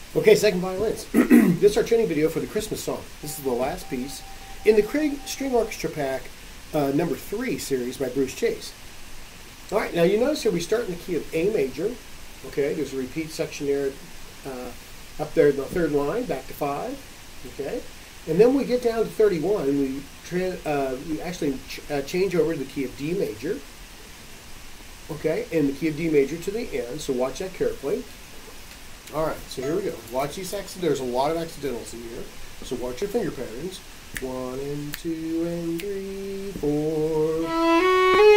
Okay, second violins. This is our training video for the Christmas song. This is the last piece in the String Orchestra Pak number 3 series by Bruce Chase. All right, now you notice here we start in the key of A major. Okay, there's a repeat section there up there in the third line, back to 5. Okay, and then we get down to 31 and we actually change over to the key of D major. Okay, and the key of D major to the end, so watch that carefully. All right, so here we go. Watch these there's a lot of accidentals in here, so watch your finger patterns. 1 and 2 and 3, 4.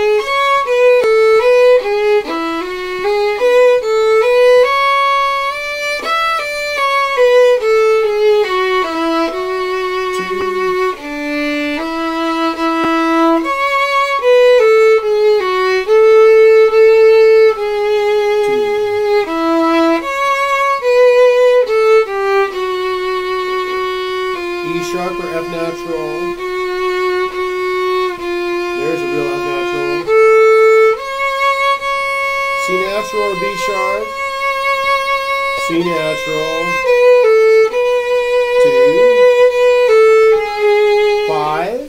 E sharp or F natural. There's a real F natural. C natural or B sharp. C natural. 2. 5.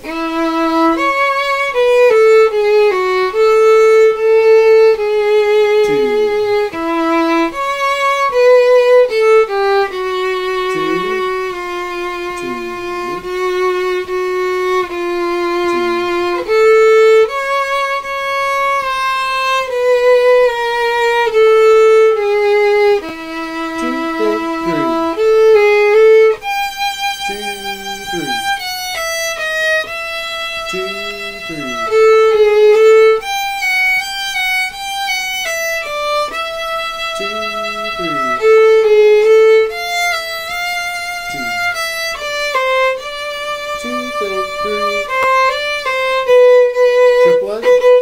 2, 3. 2, 3. 2, 3. Triplet.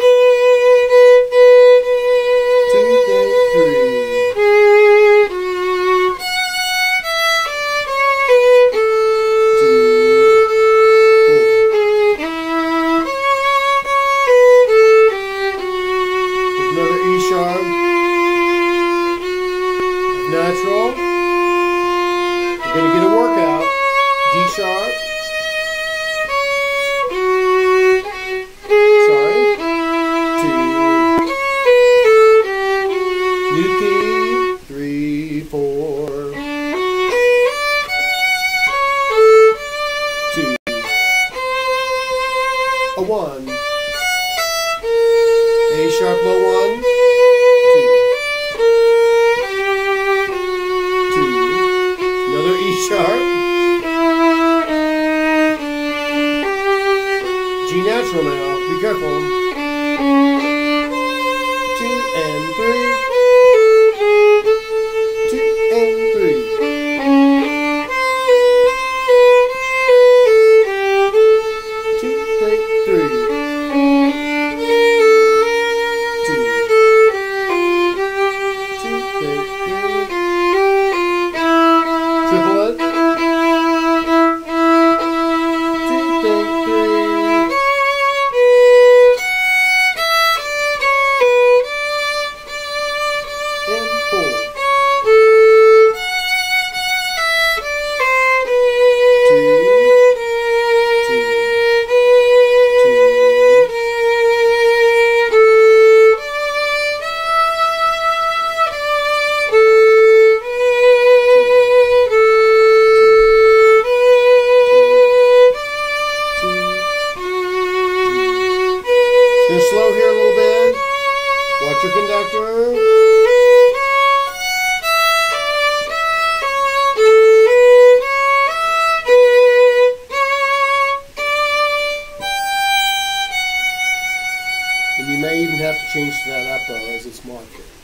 2, 3. Natural. You're going to get a workout. D sharp. Sorry. 2. New key. 3, 4. 2. A 1. A sharp low 1. Sharp. G natural now. Be careful. 2 and 3. 2 and 3. 2, 3. 2, 2, 3. Triplet. 2, 3. And 4. 2, 2, 2. Slow here a little bit. Watch your conductor. And you may even have to change that up as it's marked here.